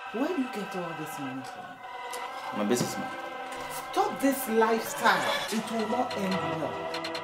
Where do you get all this money from? I'm a businessman. Stop this lifestyle. It will not end well.